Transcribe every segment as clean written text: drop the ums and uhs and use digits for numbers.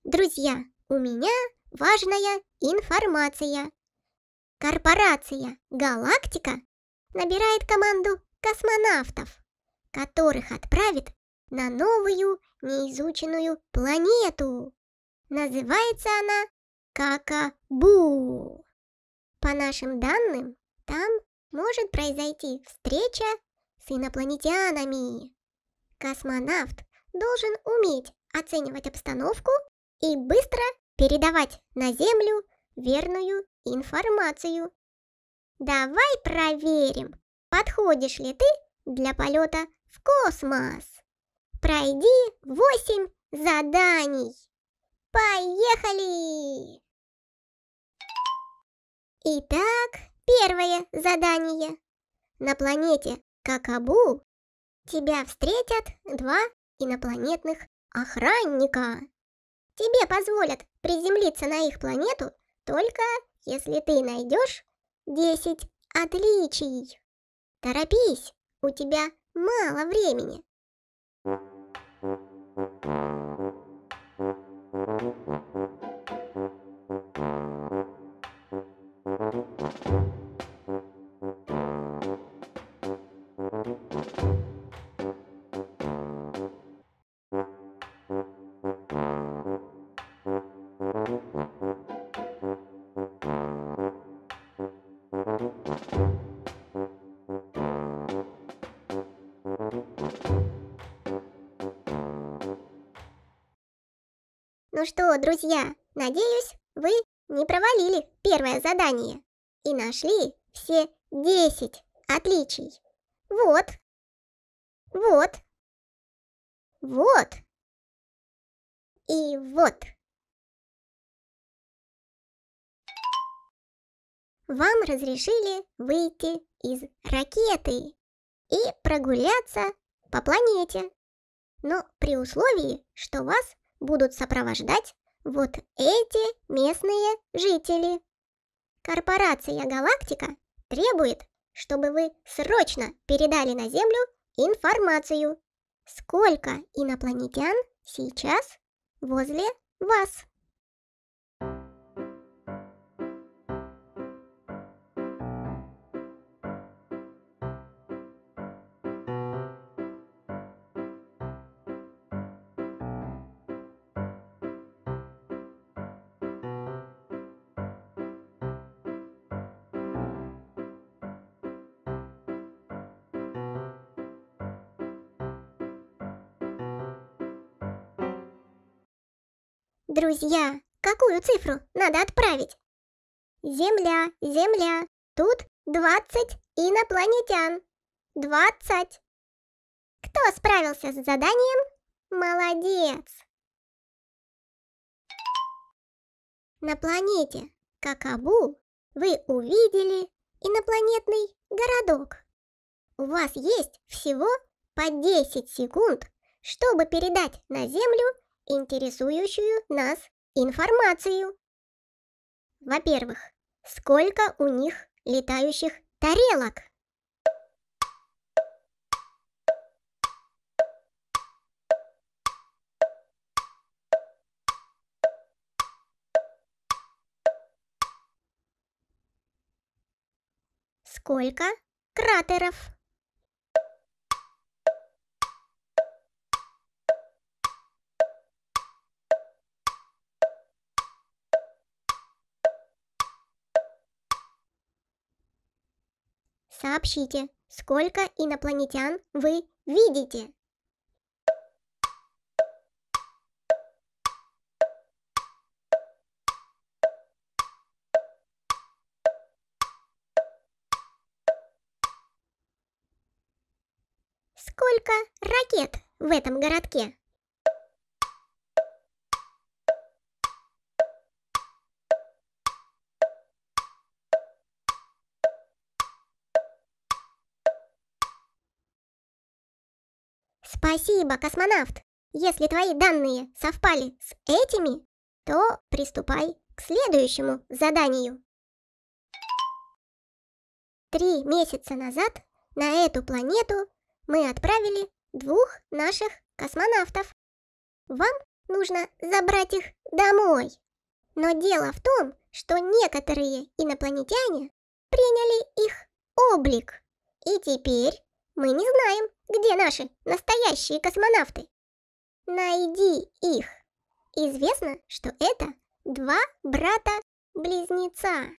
Друзья, у меня важная информация. Корпорация «Галактика» набирает команду космонавтов, которых отправит на новую неизученную планету. Называется она Какабу. По нашим данным, там может произойти встреча с инопланетянами. Космонавт должен уметь оценивать обстановку и быстро передавать на Землю верную информацию. Давай проверим, подходишь ли ты для полета в космос. Пройди 8 заданий. Поехали! Итак, первое задание. На планете Какабу тебя встретят 2 инопланетных охранника. Тебе позволят приземлиться на их планету только если ты найдешь 10 отличий. Торопись, у тебя мало времени. Ну что, друзья, надеюсь, вы не провалили первое задание и нашли все 10 отличий. Вот, вот, вот и вот. Вам разрешили выйти из ракеты и прогуляться по планете, но при условии, что вас будут сопровождать вот эти местные жители. Корпорация «Галактика» требует, чтобы вы срочно передали на Землю информацию, сколько инопланетян сейчас возле вас. Друзья, какую цифру надо отправить? Земля, Земля, тут 20 инопланетян. 20. Кто справился с заданием? Молодец! На планете Какабу вы увидели инопланетный городок. У вас есть всего по 10 секунд, чтобы передать на Землю интересующую нас информацию. Во-первых, сколько у них летающих тарелок? Сколько кратеров? Сообщите, сколько инопланетян вы видите? Сколько ракет в этом городке? Спасибо, космонавт! Если твои данные совпали с этими, то приступай к следующему заданию. 3 месяца назад на эту планету мы отправили 2 наших космонавтов. Вам нужно забрать их домой. Но дело в том, что некоторые инопланетяне приняли их облик. И теперь мы не знаем, где наши настоящие космонавты. Найди их. Известно, что это два брата-близнеца.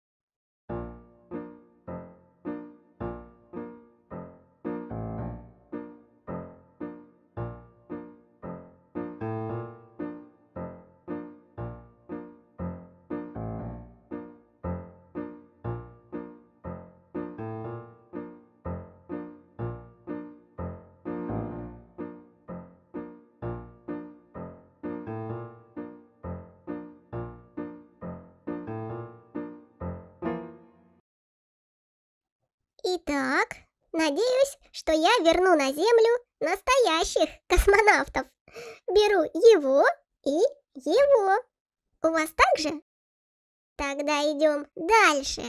Итак, надеюсь, что я верну на Землю настоящих космонавтов. Беру его и его. У вас так же? Тогда идем дальше.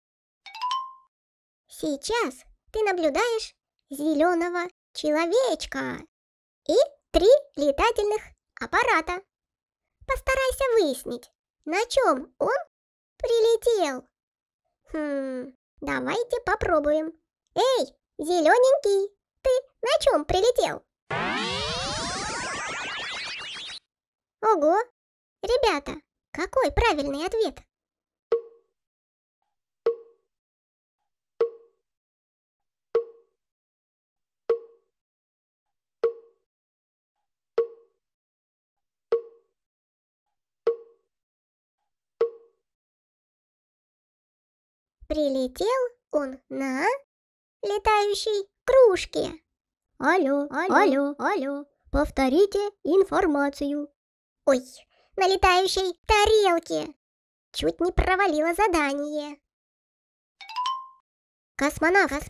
Сейчас ты наблюдаешь зеленого человечка и 3 летательных аппарата. Постарайся выяснить, на чем он прилетел. Давайте попробуем. Эй, зелененький, ты на чем прилетел? Ого! Ребята, какой правильный ответ? Прилетел он на летающей кружке. Алло, повторите информацию. Ой, на летающей тарелке. Чуть не провалила задание. Космонавт.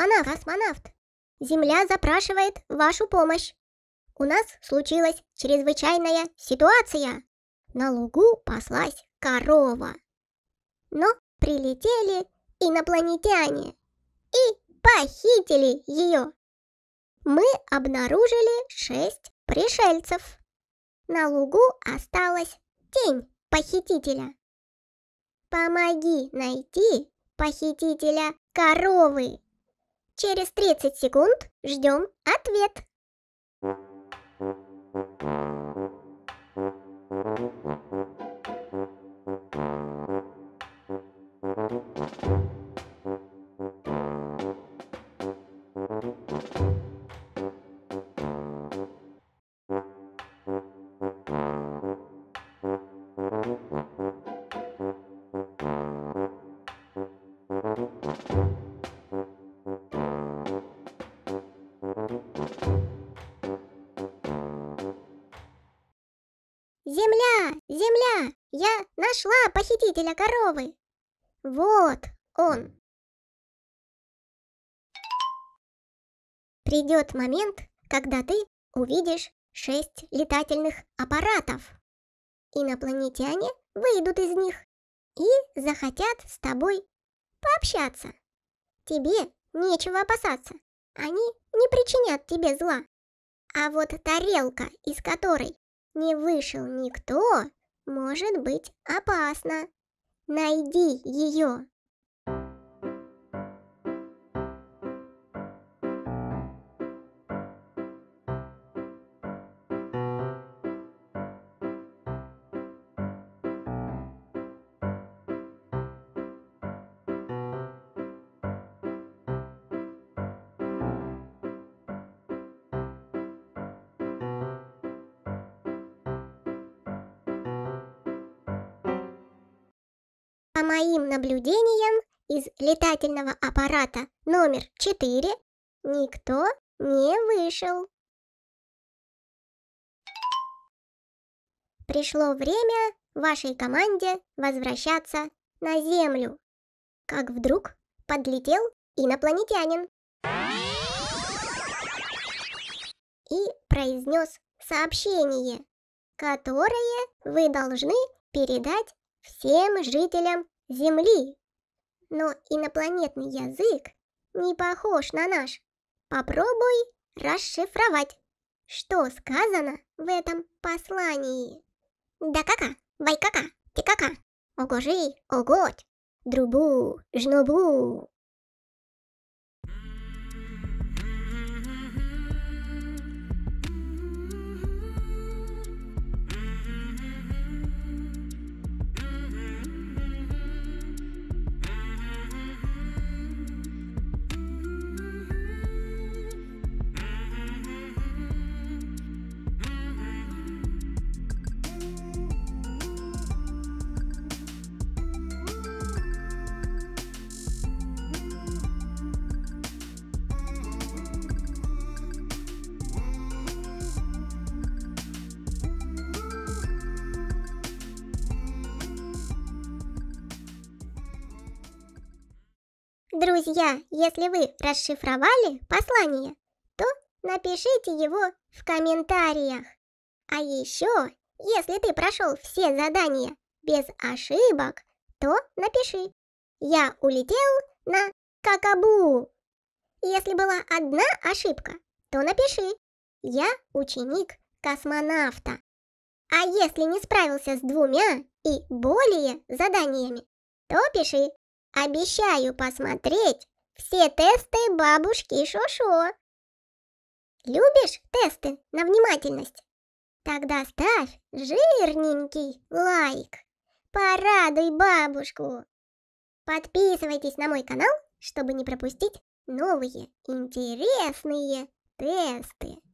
Земля запрашивает вашу помощь. У нас случилась чрезвычайная ситуация. На лугу паслась корова. Но прилетели инопланетяне и похитили ее. Мы обнаружили 6 пришельцев. На лугу осталась тень похитителя. Помоги найти похитителя коровы. Через 30 секунд ждем ответ. Земля, я нашла похитителя коровы. Вот он. Придет момент, когда ты увидишь 6 летательных аппаратов. Инопланетяне выйдут из них и захотят с тобой пообщаться. Тебе нечего опасаться, они не причинят тебе зла. А вот тарелка, из которой не вышел никто, может быть опасна. Найди ее. По моим наблюдениям, из летательного аппарата номер 4 никто не вышел. Пришло время вашей команде возвращаться на Землю. Как вдруг подлетел инопланетянин и произнес сообщение, которое вы должны передать всем жителям Земли. Но инопланетный язык не похож на наш. Попробуй расшифровать, что сказано в этом послании? Да-ка-ка, бай-ка-ка, ти-ка-ка, ого-жи, огодь, друбу, жнобу. Друзья, если вы расшифровали послание, то напишите его в комментариях. А еще, если ты прошел все задания без ошибок, то напиши: «Я улетел на Какабу». Если была одна ошибка, то напиши: «Я ученик космонавта». А если не справился с 2 и более заданиями, то пиши: «Обещаю посмотреть все тесты бабушки Шошо». Любишь тесты на внимательность? Тогда ставь жирненький лайк. Порадуй бабушку. Подписывайтесь на мой канал, чтобы не пропустить новые интересные тесты.